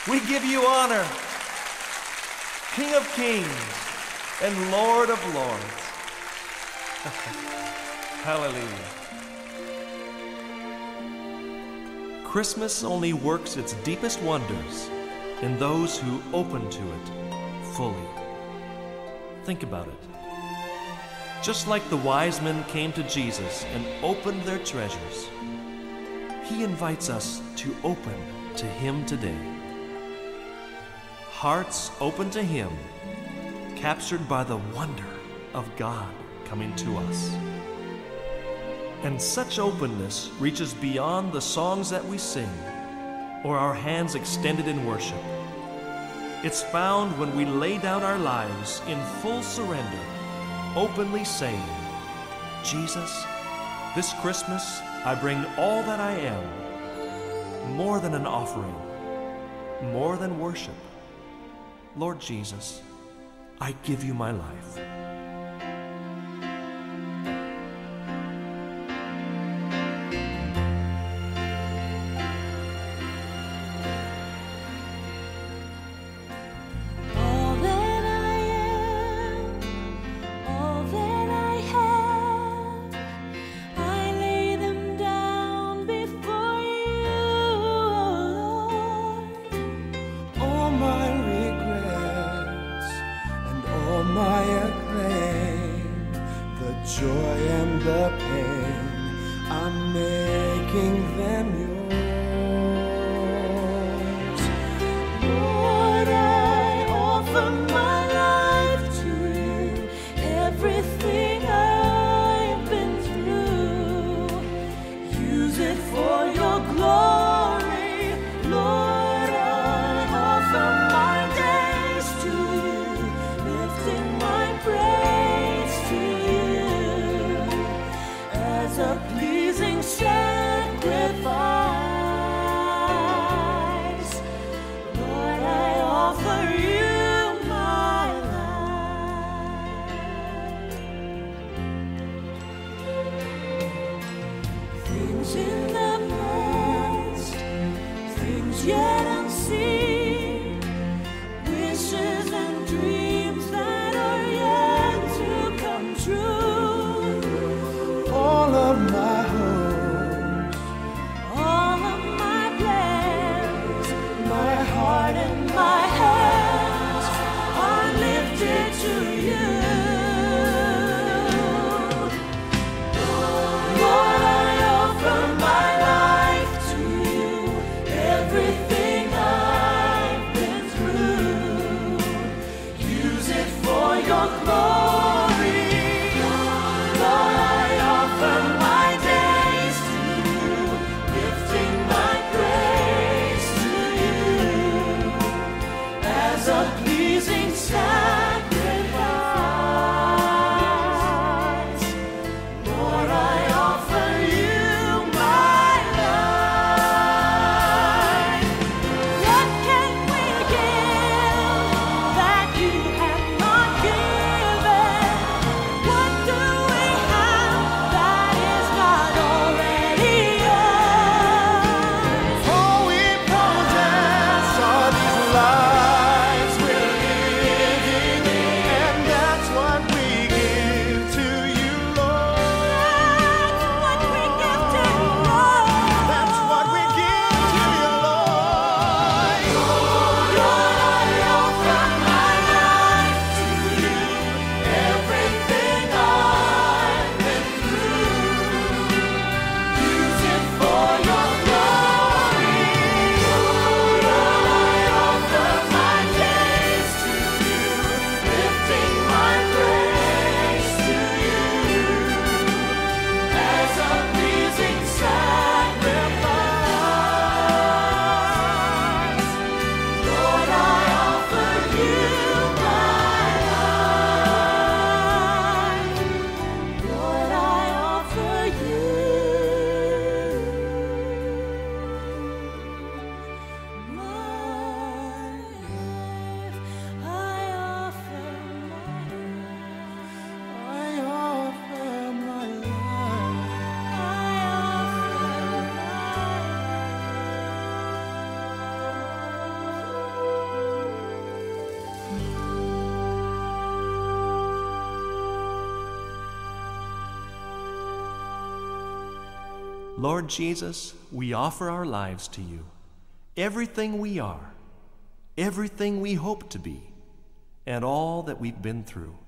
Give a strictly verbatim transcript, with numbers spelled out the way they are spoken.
We give you honor, King of kings and Lord of lords. Hallelujah. Christmas only works its deepest wonders in those who open to it fully. Think about it. Just like the wise men came to Jesus and opened their treasures, He invites us to open to Him today. Hearts open to Him, captured by the wonder of God coming to us. And such openness reaches beyond the songs that we sing or our hands extended in worship. It's found when we lay down our lives in full surrender, openly saying, Jesus, this Christmas I bring all that I am, more than an offering, more than worship. Lord Jesus, I give you my life. My acclaim, the joy and the pain, I'm making them yours. Lord, I offer my life to you, everything I've been through, use it for your glory, Lord. A pleasing sacrifice, Lord, I offer you my life. Things in the past, things yet unseen, wishes and dreams that are yet to come true. All of my hopes, all of my plans, my heart and my hands are lifted to you. Lord, I offer my life to you, everything I've been through, use it for your glory. Lord Jesus, we offer our lives to you, everything we are, everything we hope to be, and all that we've been through.